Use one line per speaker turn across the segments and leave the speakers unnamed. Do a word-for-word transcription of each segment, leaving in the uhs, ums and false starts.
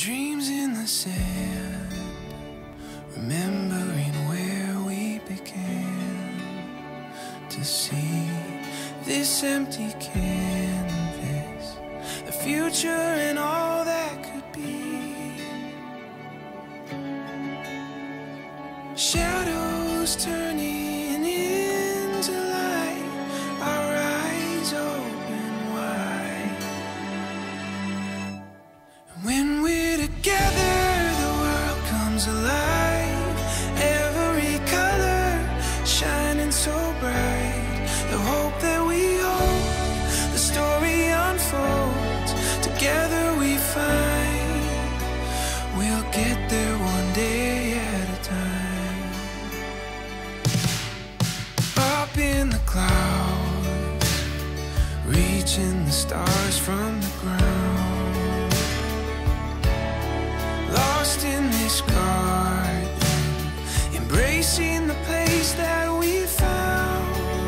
dreams in the sand, remembering where we began to see this empty canvas, the future and all that could be. Shadows turning into light, our eyes open wide. And when we're together, the world comes alive. Every color shining so bright. The hope that we hold, the story unfolds. Together we find we'll get there one day at a time. Up in the clouds, reaching the stars from the ground. Lost in this garden, embracing the place that we found.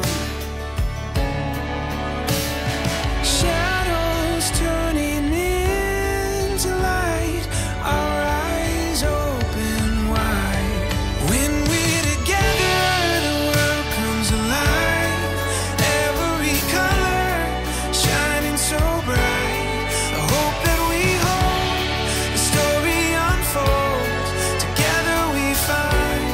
Shadows turning into light, our eyes open wide. When we're together, the world comes alive. Every color shining so bright. The hope that we hold, the story unfolds. Together we find.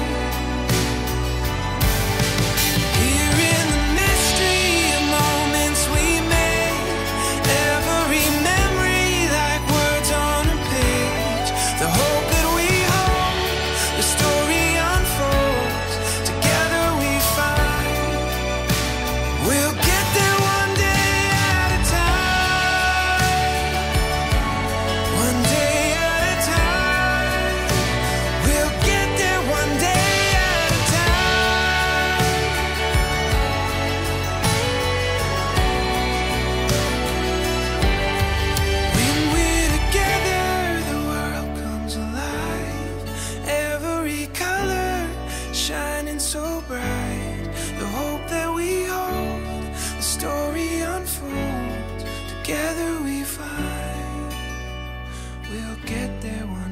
Here in the mystery of moments we made, every memory like words on a page. The hope that we hold, the story unfolds. Together we find we'll get there one day at a time. One day at a time. We'll get there one day at a time. When we're together, the world comes alive. Every color shining so bright. The hope that we hold, the story unfolds. Together we find we'll get there one